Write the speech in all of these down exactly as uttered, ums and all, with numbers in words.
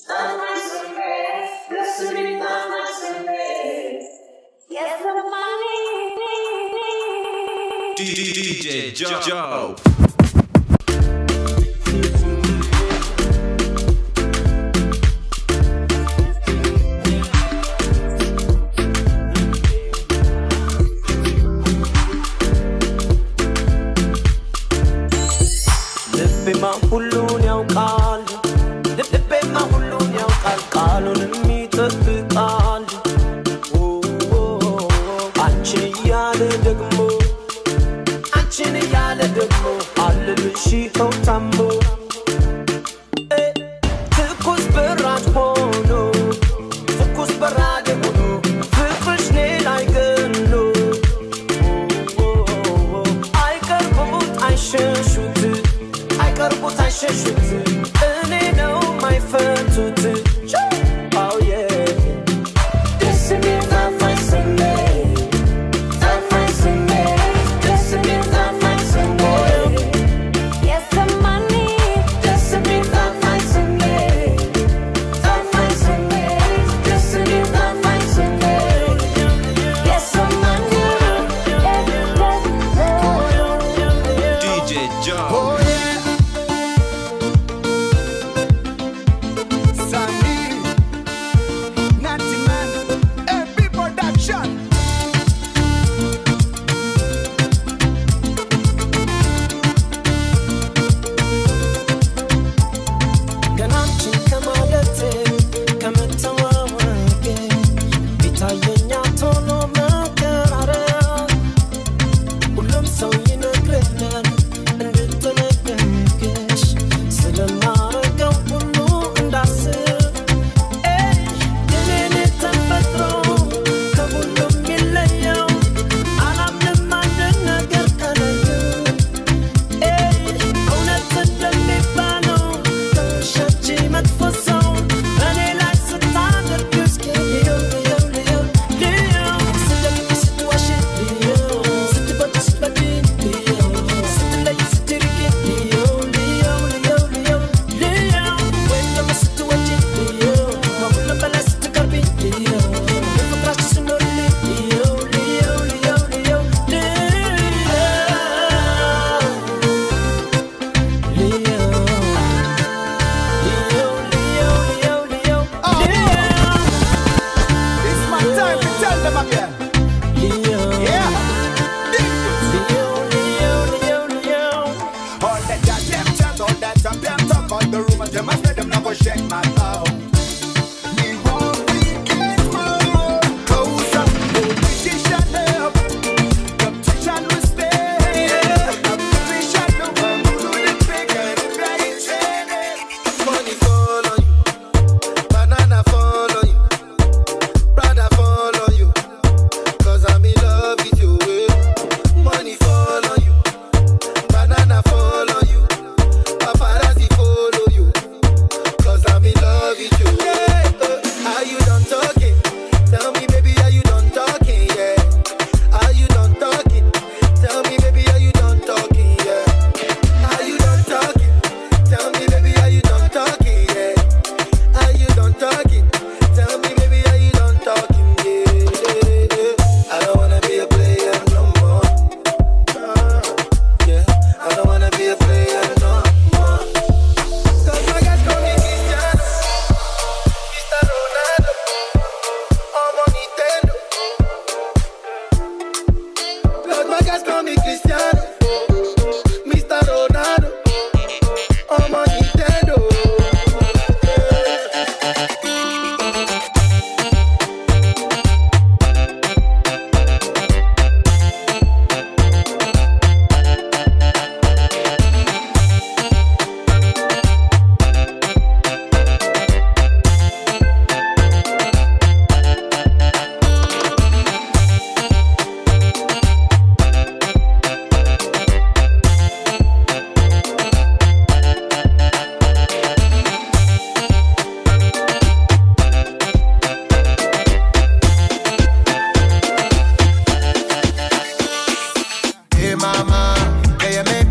D J Joe. ልቤማ ሁሉን ያውቃል ልቤማ ሁሉን ያውቃል ቃሉንም ይጠብቃል አንቺን እያለ ደግሞ አንቺን እያለ ደግሞ አልልሽ ይኸው ታሞ ትኩስ በራድ ሆኖ ትኩስ በራድ ሆኖ ፍቅርሽ እኔ ላይ ገኖ አይቀርቡት አይሸሹት አይቀርቡት አይሸሹት እኔ ነው ማይፈቱት Oh yeah This is me that finds a me that finds a me This is me that finds a me Yes the money This is me that finds a me that finds a me This is me that finds a me Yes the money D J Joe.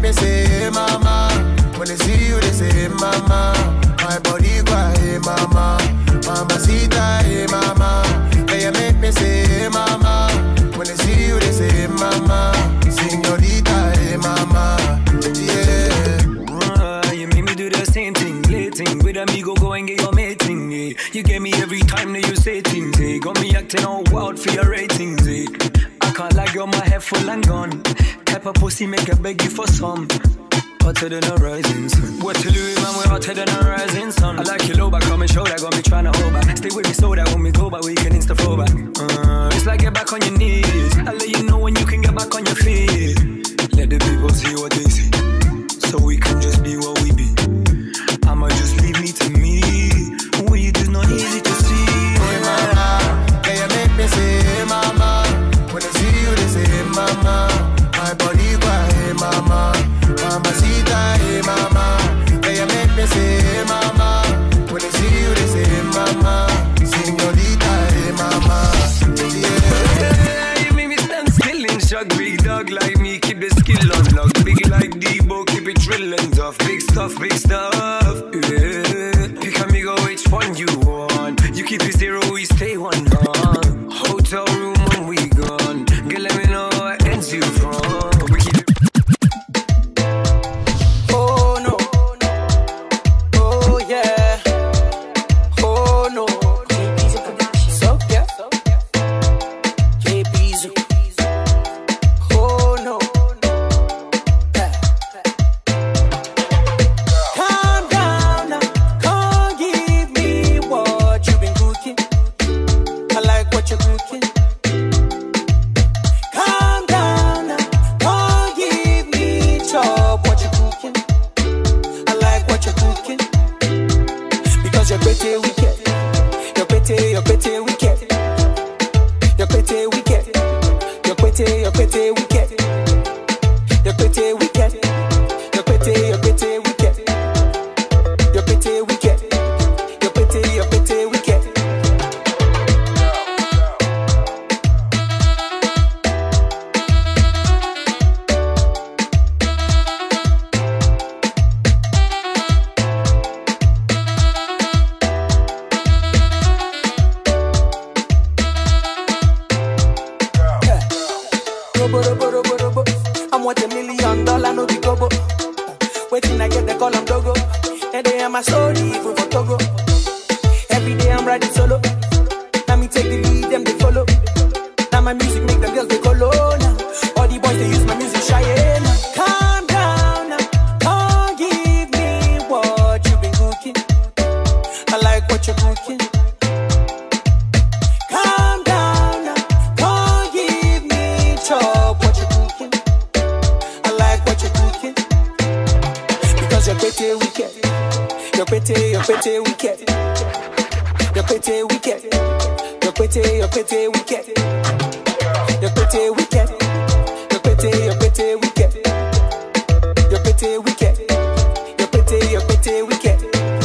When they see you, they say, hey, mama. My body go, hey, mama. amigo, go and get your mating, eh. You get me every time that you say things, eh. Got me acting all wild for your ratings, eh. I can't lie, girl, my head full and gone. Type of pussy make a beg you for some. Hotter than a rising sun. What to Louis, man, we're hotter than a rising sun. I like your low back, come and show that, got me tryna hold back. Stay with me so that when we go back, we can insta flow back. Uh, it's like get back on your knees. I'll let you know when you can get back on your feet. Let the people see what they see, so we can just be what we be. I'ma just leave me to me. What you do not easy to see. Hey mama, can you make me say hey mama? When I see you they say hey mama. My body cry hey mama. Mama sita hey mama. Can you make me say hey mama? When I see you they say hey mama. Señorita hey mama. Yeah, you make me stand still in shock. Big dog like me, keep the skill unlocked. Big like Debo, keep it drilling tough. Big stuff, big stuff. Yeah. Pick amigo, which one you want? You keep it zero, we stay one. Huh? Hotel room when we gone. Girl, let me know what ends you from. We keep it. Oh no, oh yeah, oh no. So yeah, J P's. Oh no. Calm down now, come give me what you've been cooking. I like what you're cooking. Calm down now, come give me chop what you're cooking. I like what you're cooking. Because you're pretty wicked. You're pretty, you're pretty wicked. You're pretty wicked. You're pretty, you're pretty wicked. You're pretty wicked. You're pretty, you're pretty wicked. You're pretty wicked. You're pretty, you're pretty wicked. Robo, robo, robo, robo. I want a million dollar, no big gobo. Waiting, I get the call, I'm dogo. And they are my story, even for Togo. Every day I'm riding solo. Now me take the lead, them they follow. Now my music make them girls they colo now. All the boys they use my music shy now. Calm down now, come give me what you've been cooking. I like what you're cooking. Calm down now, come give me chop what you're cooking. I like what you're cooking. Because you're pretty wicked. You're pretty, you're pretty wicked. You're pretty wicked. You're pretty, you're pretty wicked. You're pretty wicked. You're pretty, you're pretty wicked. You're pretty wicked. You're pretty, you're pretty wicked.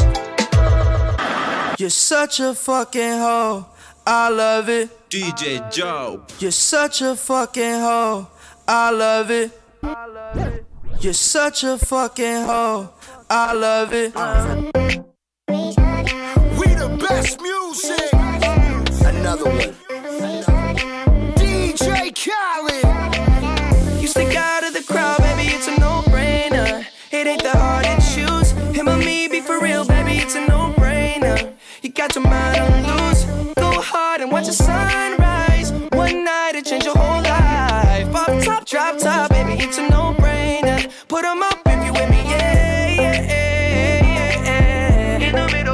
You're such a fucking hoe. I love it. D J Joe. You're such a fucking hoe. I love it. You're such a fucking hoe. I love it. We the best music. Another one. D J Khaled. You stick out of the crowd, baby, it's a no-brainer. It ain't that hard to choose. Him or me, be for real, baby, it's a no-brainer. You got your mind on loose. Go hard and watch the sunrise. One night it change your whole life. Pop top, drop top, baby, it's a no-brainer. Put 'em up if you with me, yeah, yeah, yeah, yeah. In the middle.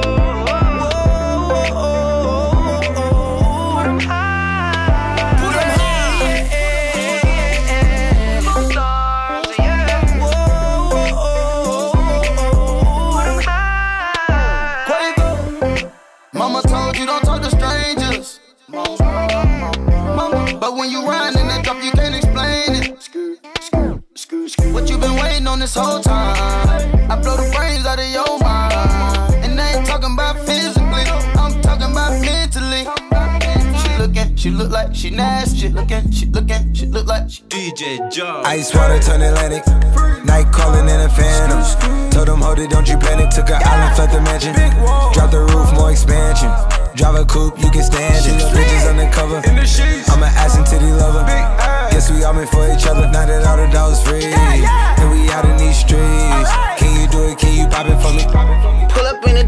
Whoa, whoa, whoa, whoa. Put 'em high. Put 'em high. Yeah, yeah, yeah. All stars, yeah. Whoa, whoa, whoa. Put 'em high. Quavo. Mama told you don't talk to strangers. Mama, but when you ride in that drop, you can't explain it. What you been waiting on this whole time? I blow the brains out of your mind. And I ain't talking about physically, I'm talking about mentally. She looking, she look like she nasty. Looking, she looking, she look like she D J Joe. Ice water turn Atlantic. Night calling in a phantom. Told them, hold it, don't you panic. Took an island, fled the mansion. Drop the roof, more expansion. Drive a coupe, you can stand it. Bitches undercover. I'm an ass and titty lover. Guess we all meant for each other. Now that all the dogs free, and we out in these streets. Can you do it? Can you pop it for me? Pull up in a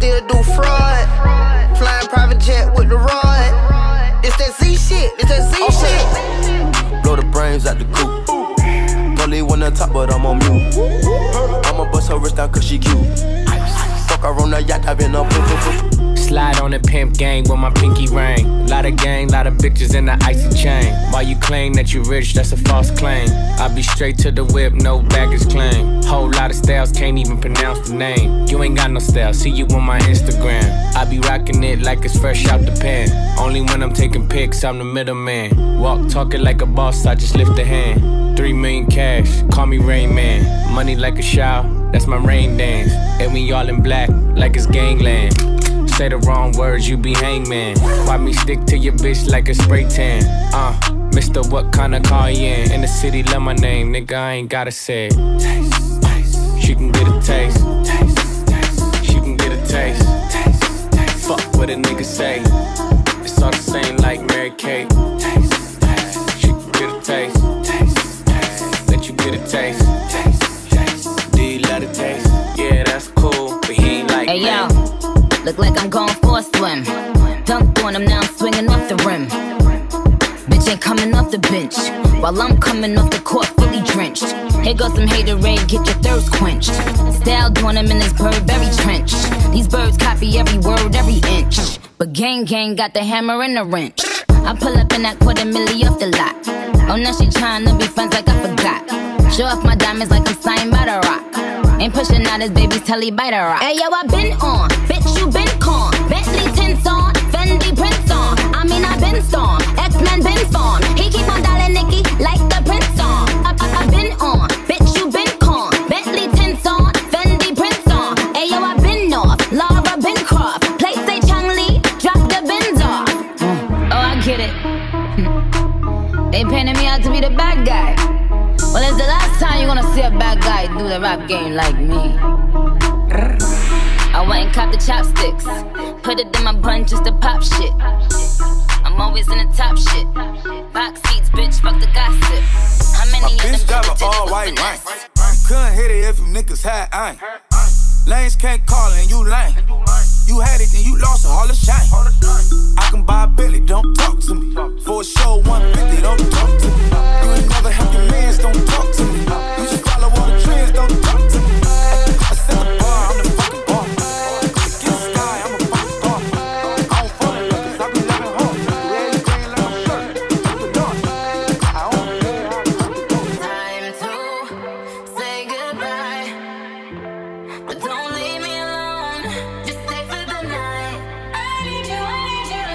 still do fraud. Flying private jet with the rod. It's that Z shit, it's that Z shit. Blow the brains out the coop. Don't leave one on top, but I'm on mute. I'ma bust her wrist down cause she cute. Fuck her on the yacht, I've been up. Slide on the pimp gang with my pinky ring. Lot of gang, lot of bitches in the icy chain. While you claim that you rich, that's a false claim. I be straight to the whip, no baggage claim. Whole lot of styles, can't even pronounce the name. You ain't got no style, see you on my Instagram. I be rocking it like it's fresh out the pen. Only when I'm taking pics, I'm the middleman. Walk talking like a boss, I just lift a hand. Three million cash, call me Rain Man. Money like a shower, that's my rain dance. And we all in black, like it's gangland. Say the wrong words, you be hangman. Why me stick to your bitch like a spray tan? Uh, Mister What kind of car you in? In the city, love my name, nigga, I ain't gotta say it. Taste, taste. She can get a taste. Taste, taste. She can get a taste. Taste, taste. Fuck what a nigga say. It's all the same like Mary Kate. Taste, taste. She can get a taste. Taste, taste. Let you get a taste. Taste, taste. Do you love the taste? Yeah, that's cool, but he ain't like hey, me. Yo. Look like I'm going for a swim. Dunked on him, now I'm swinging off the rim. Bitch ain't coming off the bench, while I'm coming off the court fully drenched. Here goes some haterade, get your thirst quenched. Style doing him in this Burberry trench. These birds copy every word, every inch. But gang gang got the hammer and the wrench. I pull up in that quarter milli off the lot. Oh, now she tryna be friends like I forgot. Show off my diamonds like I'm signed by the rock. Ain't pushing out his baby's telly by the rock. Hey yo, I been on, bitch you been con. Bentley tints on, Fendi prints on. I mean I been storm, X-Men been formed. He keep on dialing Nicki like the Prince on. I, I, I been on, bitch you been con. Bentley tints on, Fendi prints on. Hey yo, I been off, Laura been Croft. Play say Chang Lee, drop the bins off. Mm. Oh I get it. They painted me out to be the bad guy. Well, it's the last time you're gonna see a bad guy do the rap game like me. I went and copped the chopsticks, put it in my bun just to pop shit. I'm always in the top shit. Box seats, bitch, fuck the gossip. How many my bitch drive an all white rank. Couldn't hit it if you niggas had ain't. Lanes can't call and you lame. You had it and you lost it, all the shame. I can buy a Billy, don't talk to me. For a show, one fifty, don't talk to me. You ain't never helped your mans, don't talk to me. You just follow all the trends, don't talk to me. I set the bar, I'm the fucking bar. Against the sky, I'm a fucking star. I don't fall in love, cause I be loving home. Red, green, like I'm shirt, up the north. I don't care how to go. Time to say goodbye, but don't leave me alone. Just stay for the night. I need you, I need you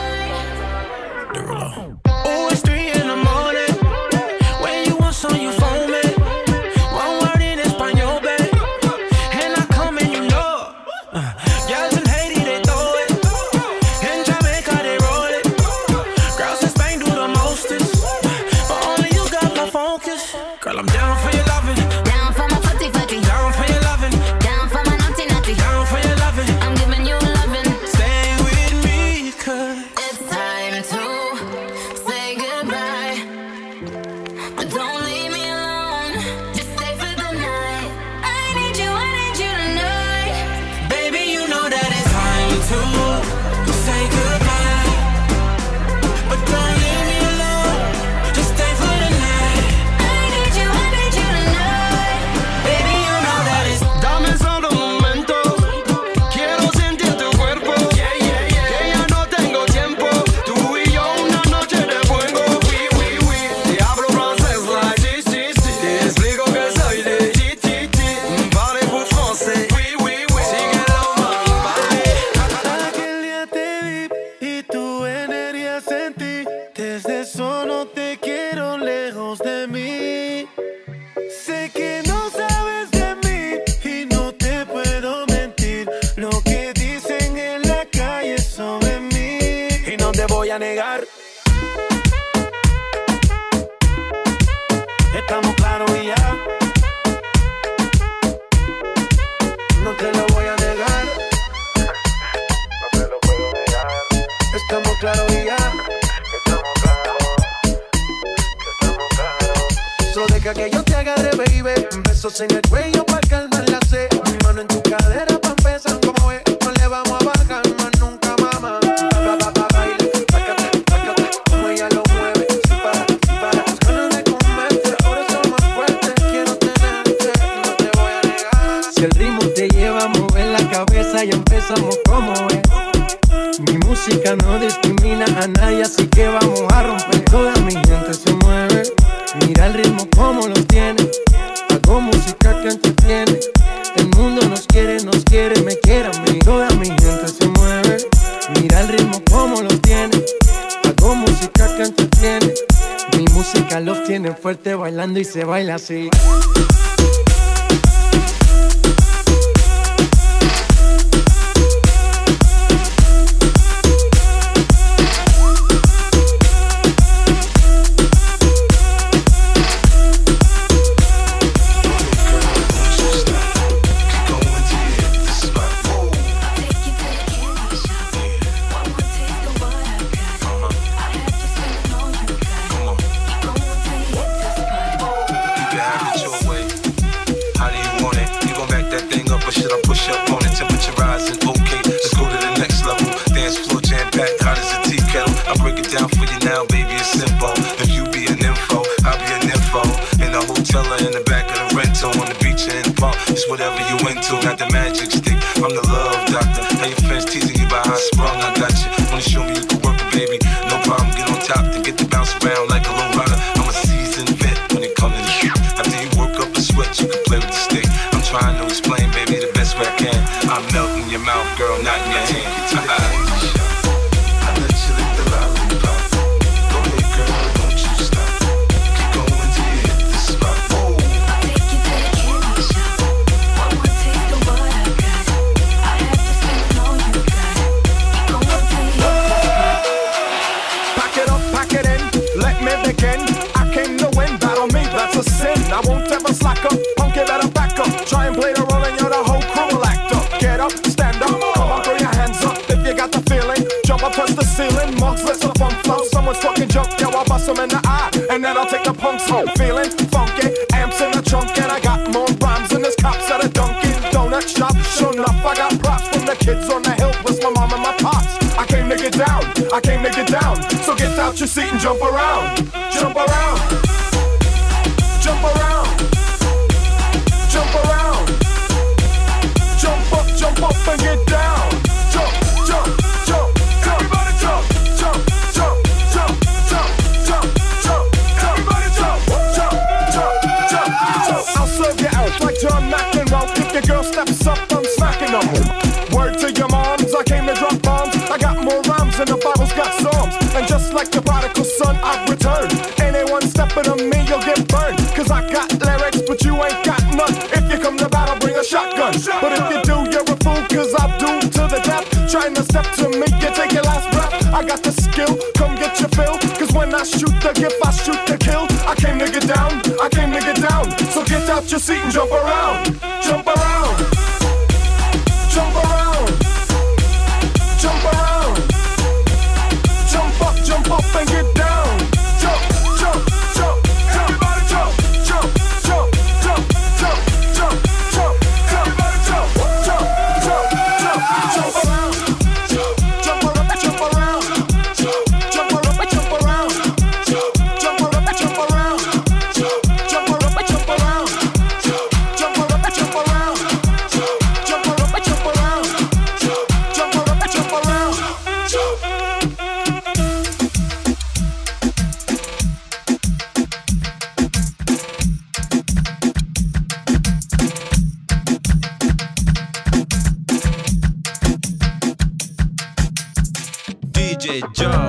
tonight. Oh, it's three in the morning. When you want some, you phone me. One word in Espanol, babe. And I come and you know it. Uh, Girls in Haiti, they throw it. In Jamaica, they roll it. Girls in Spain do the mostest. But only you got my focus. Girl, I'm down for your loving. Down for my footy footy. Down for your loving. Down for my naughty naughty. Down for your loving. I'm giving you loving. Stay with me, cause It's time to say goodbye, but don't leave me alone. Just stay for the night. I need you, I need you tonight. baby, you know that it's time to say goodbye. But don't leave me alone. Just stay for the night. I need you, I need you tonight. Baby, you know that it's Dame solo un momento, quiero sentir tu cuerpo. Que ya no tengo tiempo, tú y yo una noche de fuego. Oui, oui, oui. Te hablo francés like si, si, si. Te explico que soy de ti, ti, ti. Parlez-vous français? Oui, oui, oui. Síguelo, mami, vale. Aquel día te vi y tu energía sentí. Desde solo te quiero lejos de mí. Sé que no sabes de mí y no te puedo mentir. Lo que dicen en la calle sobre mí. Y no te voy a negar. Estamos claros y ya. No te lo voy a negar. No te lo puedo negar. Estamos claros y ya. Estamos claros. Estamos claros. Solo deja que yo te agarre, baby. Besos en el cuello para calmar la sed. Mi mano en tu cadera pa' empezar como es. No le como es. Mi música no discrimina a nadie, así que vamos a romper. Toda mi gente se mueve, mira el ritmo como lo tiene. Hago música que entretiene. El mundo nos quiere, nos quiere, me quiere a mí. Toda mi gente se mueve, mira el ritmo como lo tiene. Hago música que entretiene. Mi música los tiene fuerte bailando y se baila así. Got the magic stick, I'm the love doctor. Now your friends teasing you about how I sprung, I got you. Wanna show me you can work it, baby? No problem, get on top, then get to bounce around like a low rider. I'm a seasoned vet when it comes to the shoot. After you work up a sweat, you can play with the stick. I'm trying to explain, baby, the best way I can. I'm melting your mouth, girl, not in your hand. I let you lick the lollipop. Go ahead, girl, don't you stop. Keep going till you hit the spot. Whoa. I won't ever slack up, punk it better back up. Try and play the role and you're the whole crew will act up. Get up, stand up, come on, throw your hands up. If you got the feeling, jump up, touch the ceiling. Mugs, let's the funk flow. Someone's talking junk, yo, I'll bust them in the eye. And then I'll take the punks home. Feeling funky, amps in the trunk. And I got more rhymes than this cops at a Dunkin' Donut shop. Sure enough, I got props from the kids on the hill, plus my mom and my pops. I came to get down, I came to get down. So get out your seat and jump around, jump around. Jump around, jump around, jump up, jump up and get down. Jump, jump, jump, everybody jump, jump, jump, jump, jump, jump, jump, everybody jump, jump, jump, jump, jump. I'll serve you out like John McEnroe. If your girl steps up, I'm smacking them. Word to your moms, I came to drop bombs. I got more rhymes than the Bible's got psalms. And just like the prodigal son, I've returned. Anyone stepping on me, you'll get burned. Cause I got lyrics, but you ain't got none. If you come to battle, bring a shotgun. But if you do, you're a fool, cause I'm doomed to the death. Trying to step to me, you take your last breath. I got the skill, come get your fill. Cause when I shoot the gift, I shoot the kill. I came to get down, I came to get down. So get out your seat and jump around. Jump around. Jump around. Jump around. Jump up, jump up and get down. Jump, jump, jump. Everybody jump, jump, jump, jump, jump, jump, jump. Everybody jump, jump, jump, jump, jump around. Jump around, jump around. Jump around, jump around. Jump around, jump around. Jump around, jump around. Jump around, jump around. Jump around, jump around. Jump around, jump around. D J Joe.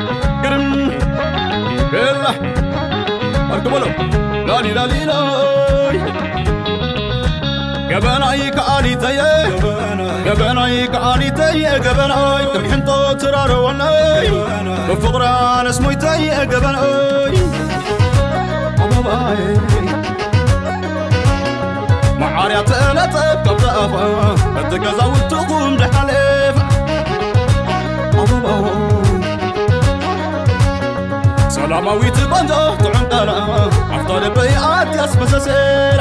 Bella, Arcobolo, la di la di la. Gabanai kaali taye, gabanai kaali taye, gabanai tamhinto tiraro wanai, bafqran اسمي taye gabanai. Ababai, معاريات أنا تبقى بأفا، أتجازا وتقوم بحليف. سلاموي تبانجا طعم قنا أفضل بيعات يسبس سير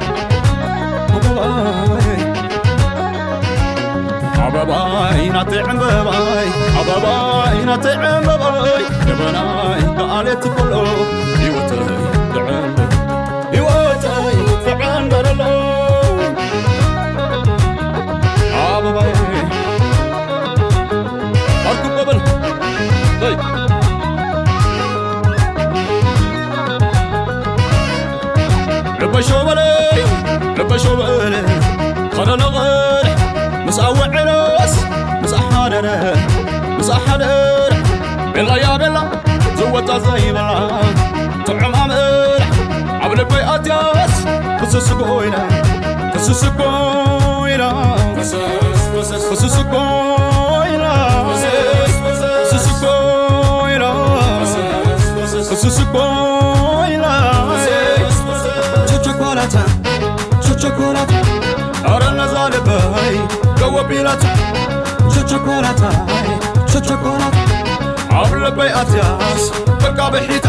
أباباي نطعم باباي أباباي نطعم باباي جبناي قالت كله يوتاي طعم يوتاي طعم برلو أباباي لبشوبلي لبشوبلي خلنا نغل مساوع راس مسحاننا مسحاننا بلا يا بلا زوت زي بلا طعم عمل عبل بيات ياس قصص قوينا قصص قوينا قصص قوينا قصص قوينا قصص قوينا chocolate chocolate arana zalbay go bilata chocolate chocolate عبل بيات ياس بقى بحيتا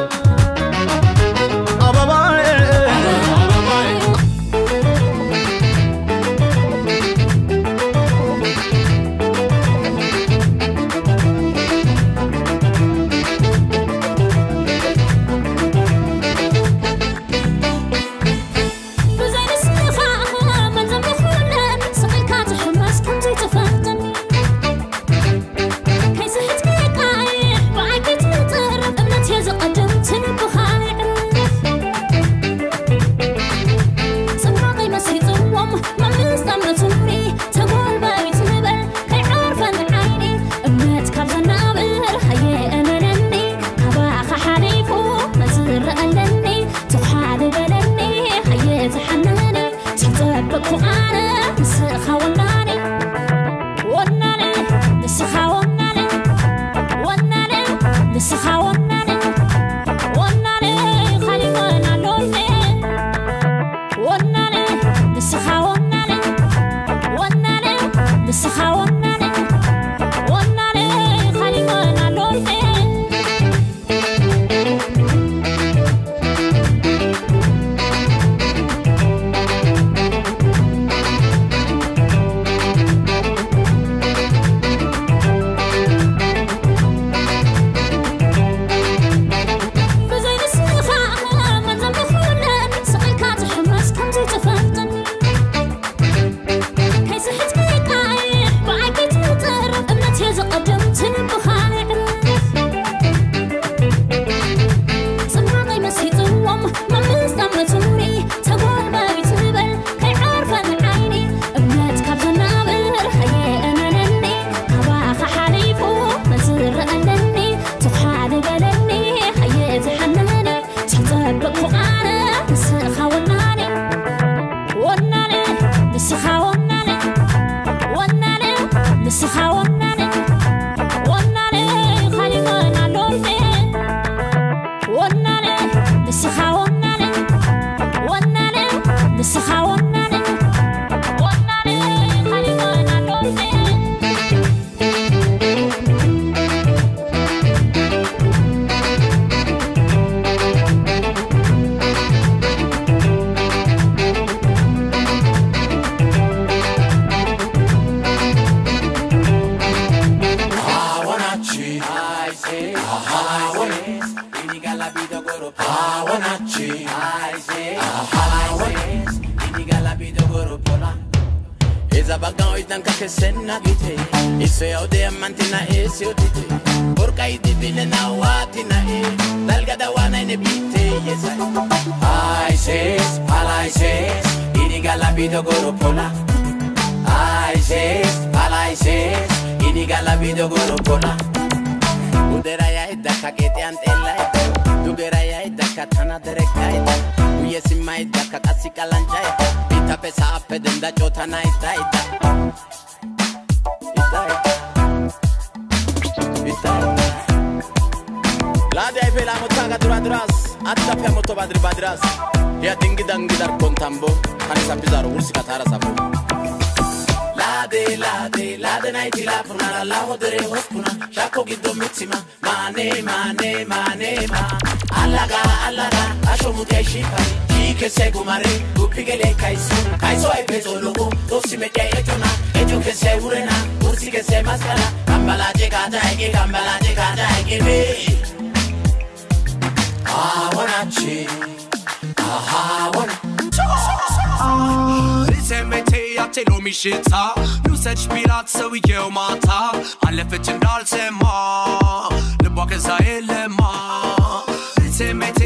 ምሽታ ልውሰድሽ ቢላት ሰውየው ማታ አለፈች እንዳልሰማ ልቧ ከዛ የለማ ስሜቴ ያቴ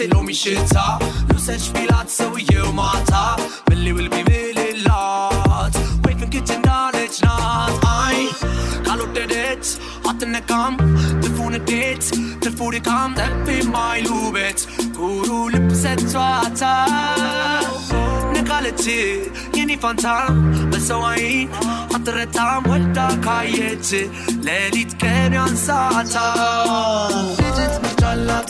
ሎሚ ሽታ ልውሰድሽ ቢላት ሰውየው ማታ ምን ሊብል ቢምልላት ወይ ፍንክች እንዳለች ናት አይ ካልወደደች አትነካም ትርፉ ንዴት ትርፉ ድካም ጠብ የማይሉ ቤት ኩሩ ልብ ሰጥቷታል ነቃለች የኔ ፋንታ በሰው አይን አትረታም ወልዳ ካየች ሌሊት ቀን ያንሳታል ልጅት ምርጫላት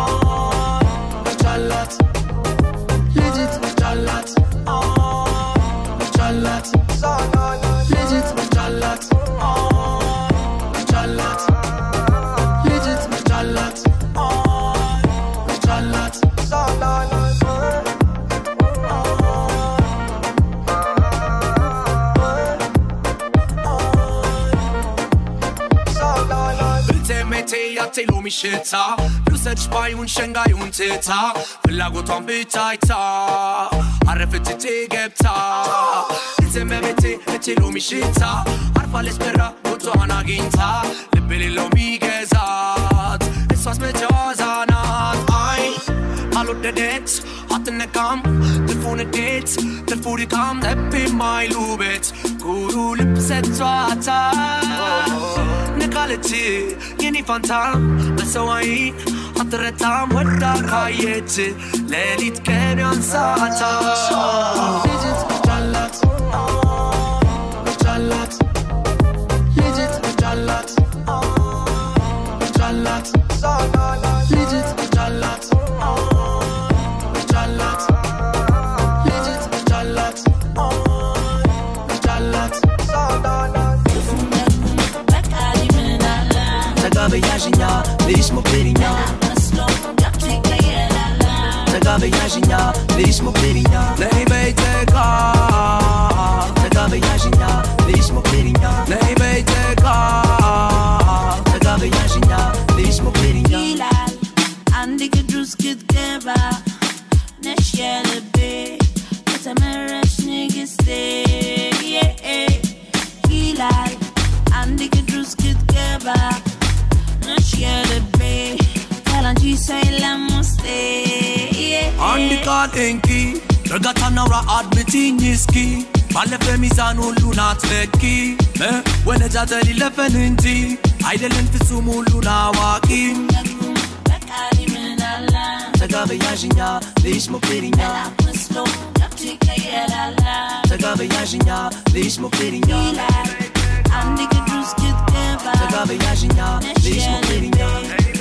ምርጫላት ልጅት ምርጫላት ምርጫላት ልጅት ምርጫላት ምርጫላት ልጅት ምርጫላት ምርጫላት ያቴ ሎሚ ሽታ ልውሰድሽ ባዩን ሸንጋዩን ትታ ፍላጎቷን ብቻ አይታ አረፈች እቴ ገብታ ልትመቤቴ እቴ ሎሚ ሽታ አርፋለች በራ ቦታዋን አግኝታ ልብ የሌለው ሚገዛት እሷስ መጫወቻ ናት አይ ካልወደደች አትነካም ትርፉ ንዴት ትርፉ ድካም ጠብ የማይሉ ቤት ኩሩ ልብ ሰጥቷታል ነቃለች የኔ ፋንታ በሰው አይን አትረታም ወዳ ካየች ሌሊት ቀን ያንሳታል ልጅት ምርጫላት ምርጫላት ልጅት ምርጫላት ምርጫላት ልጅት ምርጫላት ምርጫላት ልጅት ምርጫላት ምርጫላት Tagabayashinya, lish mukirinya Tagabayashinya, lish mukirinya Nahi beiteka Tagabayashinya, lish mukirinya Nahi beiteka Tagabayashinya, lish mukirinya Hilal, andi kudrus kid keba Nesh yelebe Katameresh nigiste Yeah, Hilal, andi kudrus kid keba Andika tenki Regata naura admitin yiski Balefe mizan ulu natleki Me wene jateli lefen inti Aydelen fisum ulu nawaki Tagabayashinya, lish mukirinya Tagabayashinya, lish mukirinya Andika drus kid keba Tagabayashinya, lish mukirinya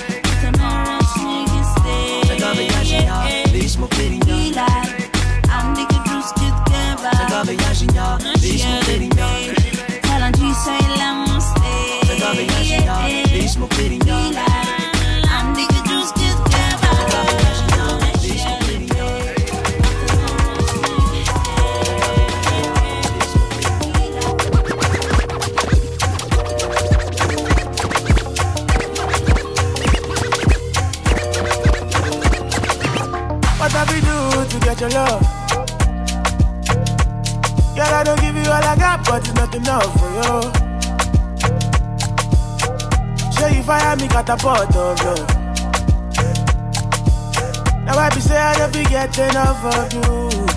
Tagabayashinya, lish mukirinya Andika drus kid keba Tagabayashinya, lish mukirinya Tagabayashinya, lish mukirinya Andika drus kid keba Tagabayashinya, lish mukirinya What have we do to get your love? Girl, I don't give you all I got, but it's not enough for you. Show you fire me catapult of love. Now I be say I don't be get enough of you.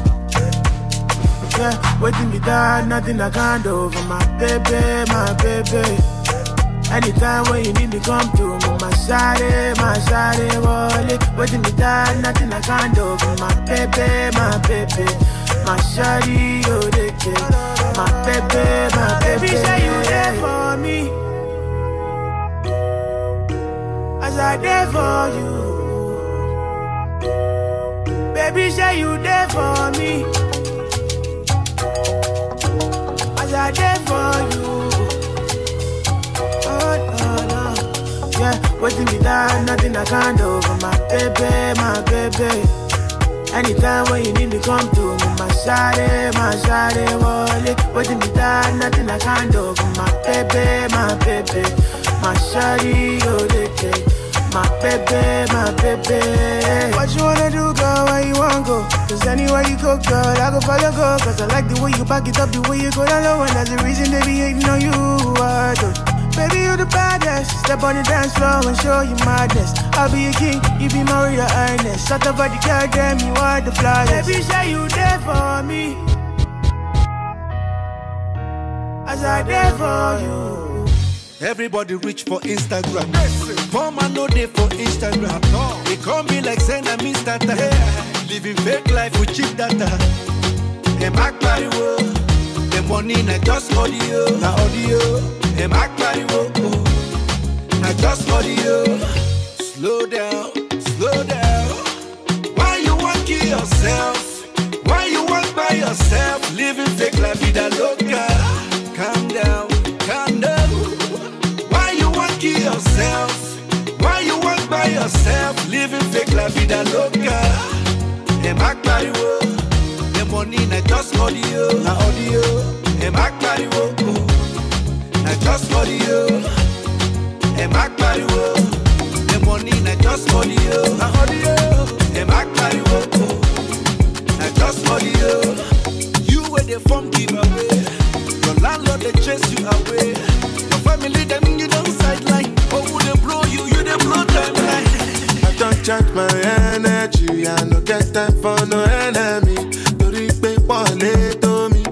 Yeah, waiting me down, nothing I can't do for my baby, my baby. Anytime when you need me, come through me, my shawty, my shawty, wallet. Waiting me down, nothing I can't do for my baby, my baby. My shawty, oh, they care. My baby, my baby. Baby, say you there for me. As I there for you. Baby, say you there for me. As I there for you. Yeah, waiting me down, nothing I can't do for my baby, my baby. Anytime when you need me, come to me, my shawty, my shawty, wallet. Waiting me down, nothing I can't do for my baby, my baby. My shawty, oh, they take my baby, my baby. What you wanna do, girl, where you wanna go? Cause anywhere you go, girl, I go follow, go. Cause I like the way you back it up, the way you go down low. And that's the reason they be hating on you, I do. Baby, you the baddest Step on the dance floor and show you madness. I'll be a king, you be my royal highness. Shut up, the girl, damn, you are the flyest. Baby, say you there for me, as I there for you. Everybody reach for Instagram. Poor man no day for Instagram. They call me like saying I'm Mister Living fake life with cheap data. Them act like wo. The money na just audio, na audio. Them act like wo. Na just audio. Slow down, slow down. Why you want kill yourself? Why you want by yourself? Living fake life vida loca. Calm down, calm down. Why you want kill yourself? Why you want by yourself? Living fake la vida loca. Them act like wo. The money na just audio, na audio. Them act like wo. Na just audio. Them act like wo. The money na just audio, na audio. Them act like wo. Na just audio. You were the form giveaway. Your landlord they chase you away. Family them you don't sideline. Oh, would they blow you, you they blow timeline. I don't charge my energy. I no get time for no enemy. Don't pay one to me.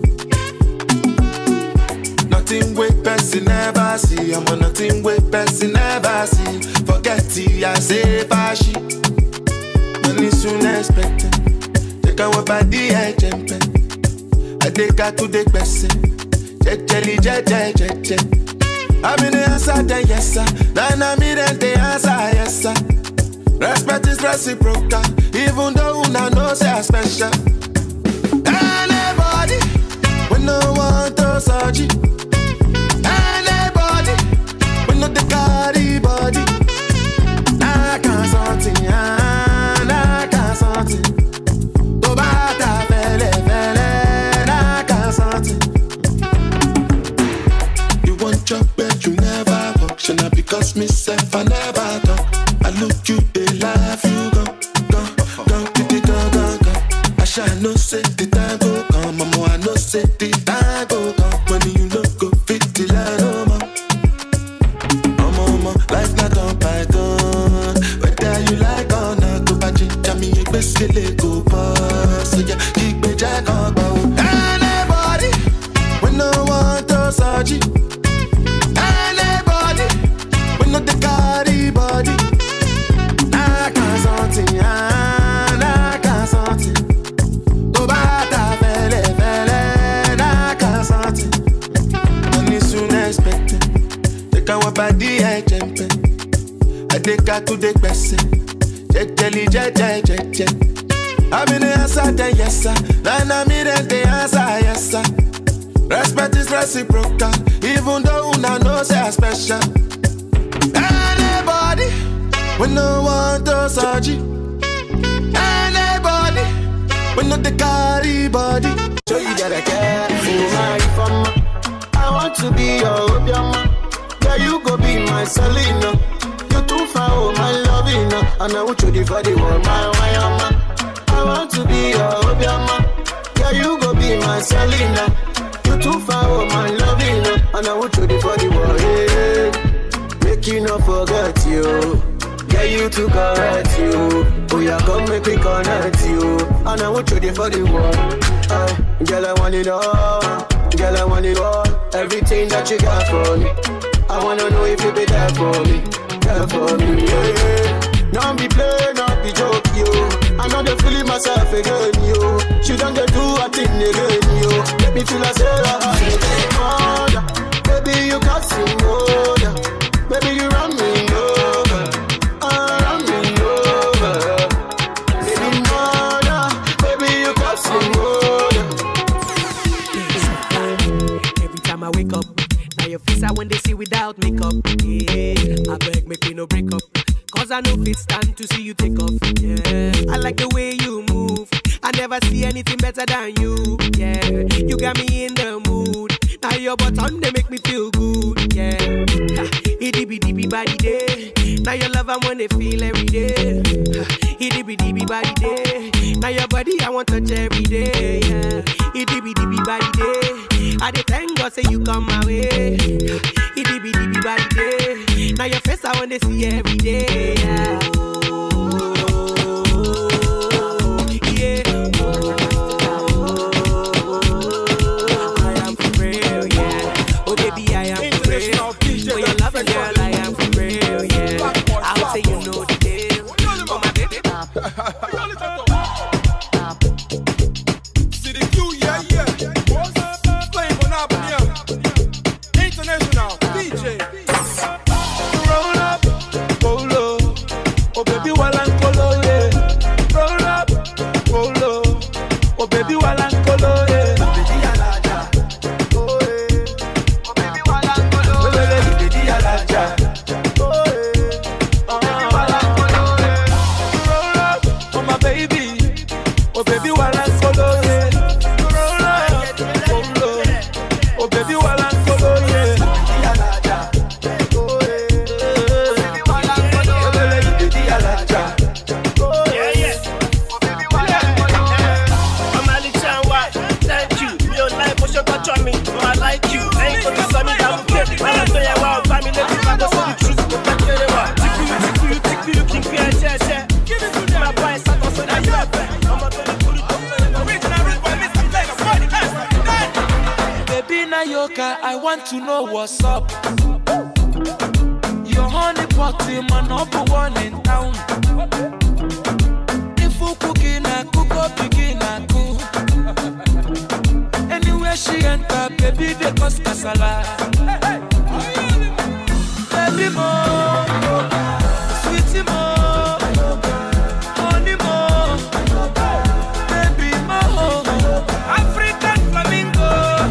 Nothing with person never see. I'm on nothing with person never see. Forget it, I say bashi. Money soon expected. Take our body, I jump. I take her to the person. Jelly, jelly, jelly, jelly. I'm in the answer, then yes, sir. Then I'm in the answer, yes, sir. Respect is reciprocal, even though I know say I'm special. Anybody, we no want to search it. Anybody, we no the carry body. I can't something, I can't something. Go back to fele, fele, I can't something. Chop but you never walk. Should not because myself I never talk. I look you, they laugh you go, go, go, go, go, go, go. I shall no say the time go come, mama. I no say the time go come. When you look go fit the line, oh mama, oh mama, life not on python. Whether you like or not, go back to me, you best get it go pass. So yeah, keep me jack on bow. Anybody, we no want to search. The carry body. I can't something, I can't something. Go back to fele, fele, I can't something. Money soon expected. Take our body, I jump. I take her to the person. Jelly, jelly, jelly. I'm in the answer, then yes, sir. Then I'm in the answer, yes, sir. Respect is reciprocal, even though I know say I'm special. Anybody, we no want to search it. Anybody, we no the carry body. So you gotta care for my fama. I want to be your obiama. Yeah, you go be my Selena. You too far, oh my loving. And I want you to for the world, my Wayama. I want to be your obiama. Yeah, you go be my Selena. You too far, oh my loving. And I want you to for the world, yeah. Make you not forget you. Yeah, you to correct you. Oh yeah, come make me connect you. And I want you there for the world. uh, Girl, I want it all. Girl, I want it all. Everything that you got for me. I wanna know if you be there for me. There for me, yeah. Don't be play, not be joke, you. I'm not the feeling myself again, you. She don't get do a thing again, you. Let me feel like oh, yeah. Baby, you got some more. Baby, you run me over, uh, run me over. Baby, mother, baby, you got some more. Every time I wake up, now your face I when they see without makeup. Yeah, I beg, make me no break up. Cause I know it's time to see you take off. Yeah, I like the way you move. I never see anything better than you. Yeah, you got me in the mood. Now your bottom, they make me feel good. Yeah. Itty bitty bitty body day. Now your love I wanna feel every day. Itty bitty bitty body day. Now your body I want touch every day. Yeah. Itty bitty bitty body day. I dey thank God say you come my way. Itty bitty bitty body day. Now face I wanna see every day. Yeah. I want to know what's up. Your honey pot in my number one in town. If you cooking, I cook up, begin, I cook. Anywhere she enter, baby, they cause casala. Baby, more, sweetie, more, honey, more, baby, more, African flamingo.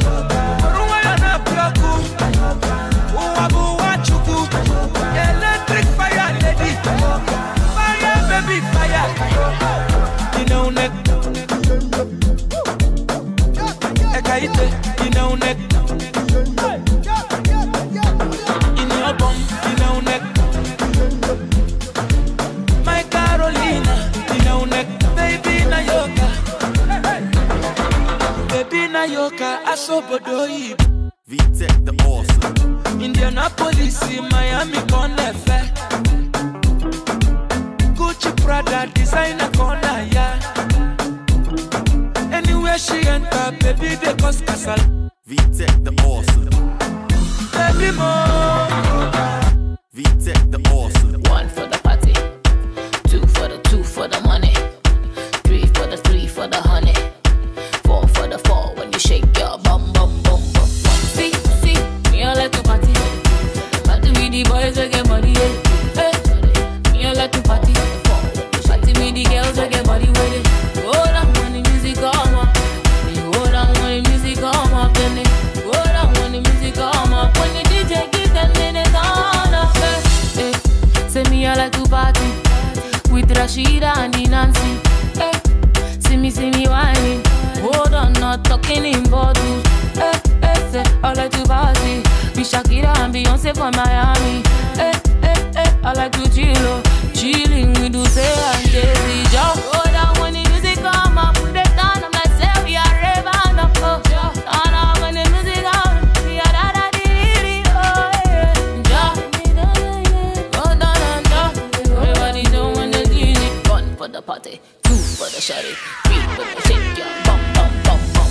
Electric fire, lady. Fire, baby, fire. You know, neck. Ekaite, you know, neck. In your bum, you know, neck. My Carolina, you know, neck. Baby, na yoga. Baby, na yoga. Asobodoi. V-Tech the awesome. Indianapolis, Miami, Conefe. Gucci, Prada, designer, corner, yeah. Anywhere she enter, baby, they cause castle. V-Tech the awesome. Baby, more. V-Tech the awesome. One for the party, two for the two for the money, three for the three for the honey, four for the four when you shake your bum bum bum bum. See, see, me I like to party. Party with the boys that get money, yeah. Hey, me I like to party. Party with the girls that get money with it. Go down when the music come up. Go down when the music come up, then it. Go down when the music come up. When the D J give them minutes on up, hey, hey. Say me I like to party with Rashida and the Nancy. Hey, see me, see me whining. Hold on, not talking in bottles. Hey, hey, say I like to party with Shakira and Beyonce from Miami. Hey, hey, hey, I like to chill, oh. Chilling with Dulce and Jay-Z. Just go down when the music come up. Put it down, I'm like, say we are raving up, oh. Down now when the music come, we are da da di di, oh yeah. Just go down and down. Everybody doing when the D J. One for the party, two for the shawty, three for the shake your bum bum bum bum.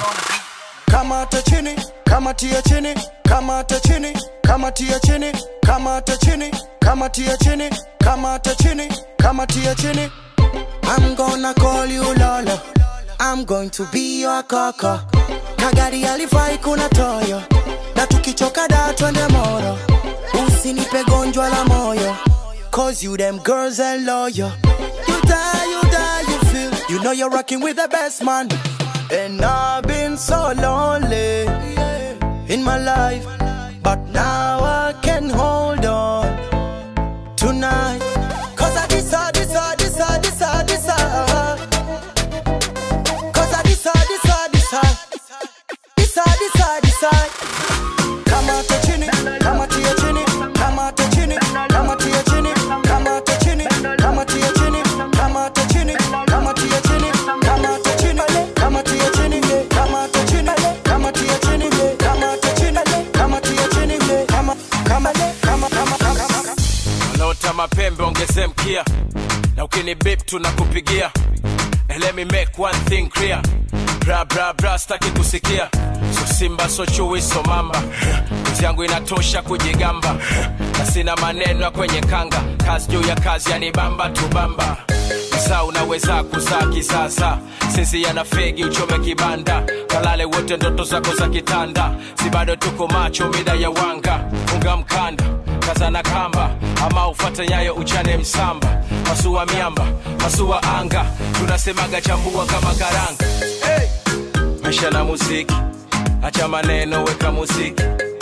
Kama to chini, kama to your chini, kama to chini, kama to your chini, kama to chini, kama to your chini, kama to chini, kama to your chini. I'm gonna call you Lola. I'm going to be your kaka. Kagari alifai kuna toyo. Na tukichoka da twende moro. Usinipe gonjwa la moyo. Cause you them girls are loyal. You die, you die, you feel. You know you're rocking with the best man. And I've been so lonely in my life, but now I can hold on tonight. Cause I decide, decide, decide, decide, decide. Cause I decide, decide, decide. Decide, decide, decide. Come out to chini, come out to your chini, come out to chini, come out to your chini, come out to chini, come out to your chini, come out to chini, come out to your chini, come out to chini, come out to your chini, come out to chini, come out to your chini, come out to chini, come out mapembe ongeze mkia, na ukini beep tunakupigia. And let me make one thing clear, bra bra bra staki kusikia. So simba so chui so mamba, kazi yangu inatosha kujigamba, na sina maneno kwenye kanga. Kazi juu ya kazi yanibamba tubamba. Msa unaweza kuzaa kisasa, sisi yana fegi uchome kibanda. Kalale wote ndoto zako za kitanda, si bado tuko macho mida ya wanga. Funga mkanda, kaza na kamba, ama ufate nyayo uchane msamba. Masua miamba, masua anga, tunasemaga chambua kama karanga. Hey! Maisha na muziki, acha maneno weka muziki.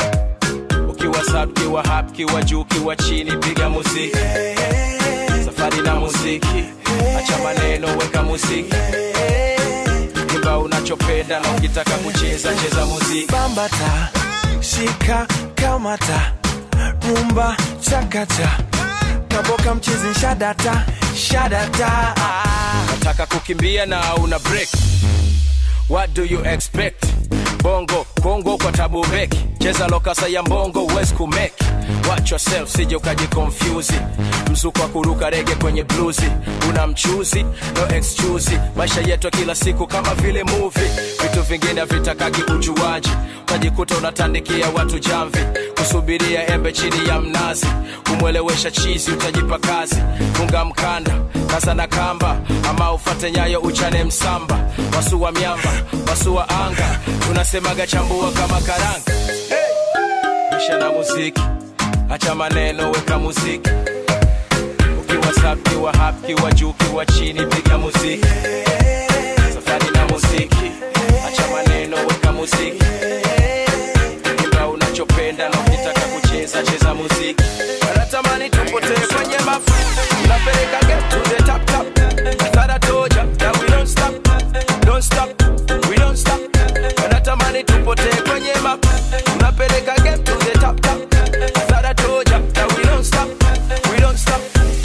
Ukiwa sub, kiwa hap, kiwa juu, kiwa chini piga muziki. Safari na muziki, acha maneno weka muziki. Imba unachopenda na ukitaka kucheza cheza muziki. Bambata, shika kamata, rumba chakata, kaboka mchizi shadata, shadata. Nataka kukimbia na una break, what do you expect? Bongo, Kongo kwa tabu meki, cheza lokasa ya mbongo uwezi kumeki. Watch yourself sije ukaji confuse, mzuko wa kuruka rege kwenye bluesi. Una mchuzi, no excuse, maisha yetu kila siku kama vile movie. Vitu vingine vitakagi ujuaji, utajikuta unatandikia watu jamvi. Kusubiria embe chini ya mnazi, kumwelewesha chizi utajipa kazi. Funga mkanda, kaza na kamba, ama ufate nyayo uchane msamba. Wasua miamba, wasua anga, tunasemaga chambua kama karanga. Hey! Maisha na muziki, acha maneno weka muziki. Ukiwa sub, kiwa hap, kiwa juu, kiwa chini piga muziki. Safari na muziki, acha maneno weka muziki. Imba unachopenda na ukitaka kucheza cheza muziki. Wanatamani tupotee kwenye mafu, tunapeleka get to the top top. I thought I told ya that we don't stop, don't stop, we don't stop. Wanatamani tupotee kwenye mafu, tunapeleka get to the top top. I thought I told ya that we don't stop, we don't stop.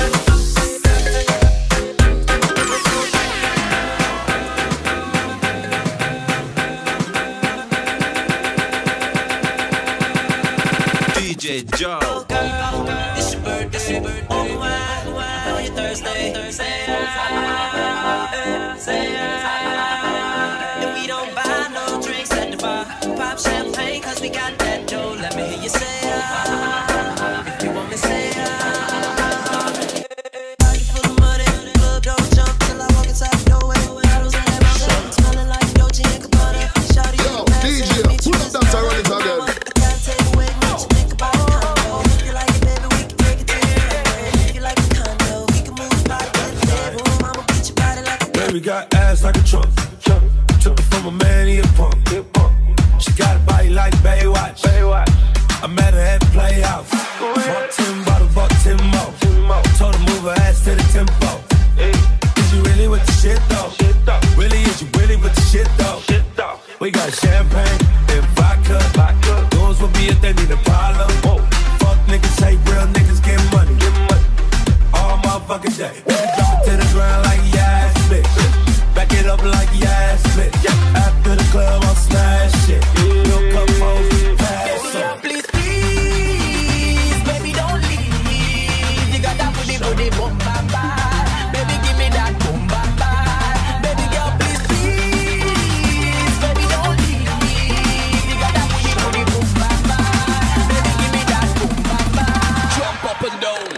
D J Joe. It's your birthday, it's your birthday. Oh, why, why on your Thursday? Thursday, say and we don't buy no drinks at the bar. Pop champagne 'cause we got that dough. Let me hear you say ah. If you want me say ah. Body full of money, club don't jump till I walk inside the doorway. Bottles in that mountain, smelling like Dolce and Gabbana. Shawty, yo, D J, pull up that roll it again. We got ass like a trunk. Took it from a man, he a punk. She got a body like Baywatch. I met her at Playhouse. Bought ten bottles, bought ten more. Told her move her ass to the tempo. Is you really with the shit though? Really, is you really with the shit though? We got champagne and vodka. Those will be if they need a problem. Fuck niggas, hate real niggas, get money. All motherfucking day. Drop it to the ground like yes, bitch. Back it up like yes, bitch. After the club, I'll smash shit. You'll come home, pass up. Please, please, baby, don't leave. You got that booty, booty, boom, bam, bam. Baby, give me that boom, bam, bam. Baby girl, please, please, baby, don't leave. You got that booty, booty, boom, bam, bam. Baby, give me that boom, bam, bam. Jump up and down.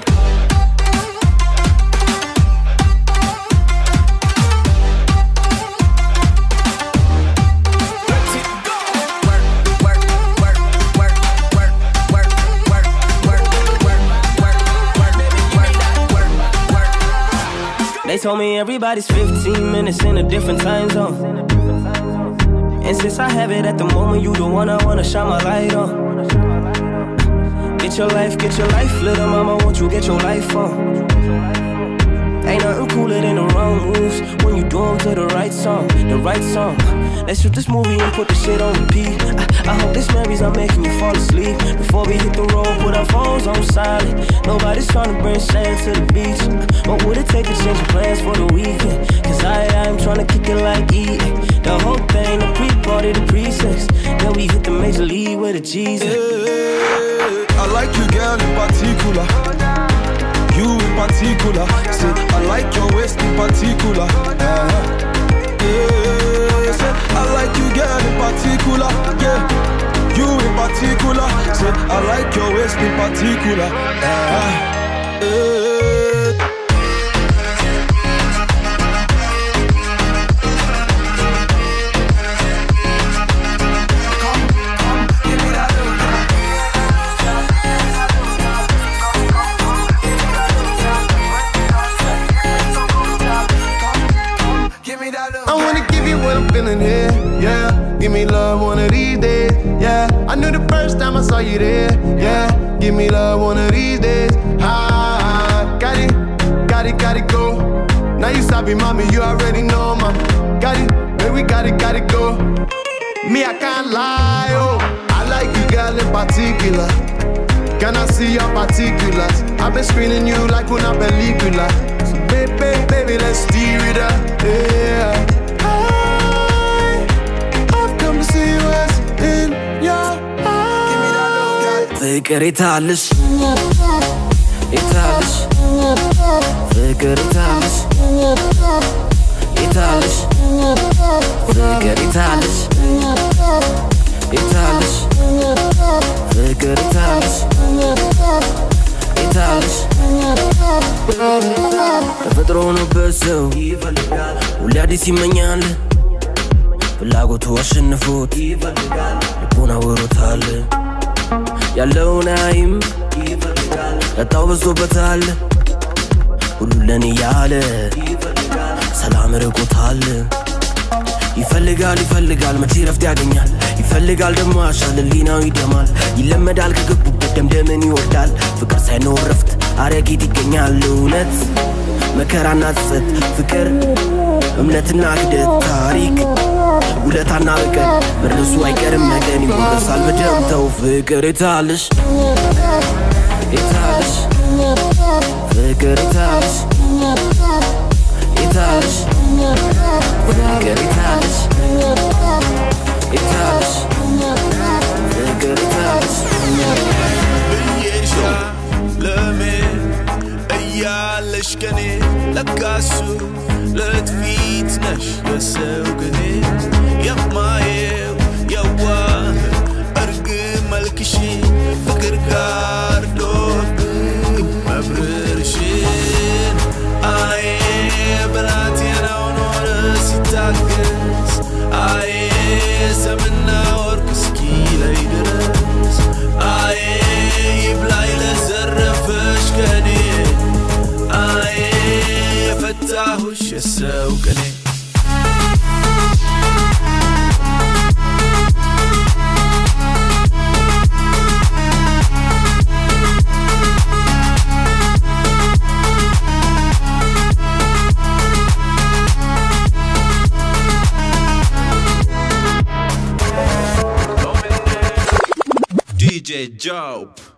They told me everybody's fifteen minutes in a different time zone. And since I have it at the moment, you the one I wanna shine my light on. Get your life, get your life, little mama, won't you get your life on? Ain't nothing cooler than the wrong moves when you do them to the right song, the right song. Let's shoot this movie and put the shit on repeat. I, I hope this memories are making you fall asleep. Before we hit the road, put our phones on silent. Nobody's trying to bring sand to the beach. What would it take to change your plans for the weekend? Cause I, I'm trying to kick it like eating. The whole thing, the pre-party, the pre-sex. Then we hit the major league with a Jesus. Hey, I like you, girl, in particular. You particular. Say, I like your waist in particular. Uh, yeah, say, I like you, girl, in particular. Yeah, you in particular. Say, I like your waist in particular. Uh, yeah. Feeling here, yeah. Give me love one of these days, yeah. I knew the first time I saw you there, yeah. Give me love one of these days, ah. Got it, got it, got it, go. Now you sabi, mommy, you already know, mama. Got it, baby, got it, got it, go. Me, I can't lie, oh. I like you, girl, in particular. Can I see your particulars? I've been screening you like una película. So baby, baby, let's steer it up, yeah. ፍቅር የታለሽ የታለሽ ፍቅር የታለሽ የታለሽ ፍቅር የታለሽ የታለሽ ፍቅር የታለሽ የታለሽ ተፈጥሮ ሆኖበት ሰው ሁሌ አዲስ ይመኛል ፍላጎቱ አሸንፎት ልቡን አውሮታል ያለውን አይም ያጣው በዝቶበታል ሁሉ ለኔ ያለ ሰላም ርቆታል ይፈልጋል ይፈልጋል መቼ ረፍት ያገኛል ይፈልጋል ደሞ አሻል ሊናው ይደማል ይለመዳል ከገቡበት ደምደምን ይወርዳል ፍቅር ሳይኖር ረፍት አረጊት ይገኛል እውነት መከራና ጸጸት ፍቅር እምነትና ክደት ታሪክ ውለታና በቀል መርሱ አይቀርም ነገን ይወርሳል በደምተው ፍቅር የታለሽ የታለሽ ፍቅር የታለሽ የታለሽ ፍቅር የታለሽ የታለሽ ፍቅር የታለሽ ብዬሻ ለሜ እያለሽ ከኔ ለካሱ ለትፊት ነሽ የሰው ግኔ የማየው የዋህ እርግብ መልክሽ ፍቅር ጋርዶብኝ መብረርሽን አዬ ብላቴናው ኖረ ሲታገስ አዬ ሰምና ወርቅ እስኪለይ ድረስ አዬ ይብላኝ ለዘረፈሽ ከኔ አዬ የፈታሁሽ የሰው ቅኔ D J Joe.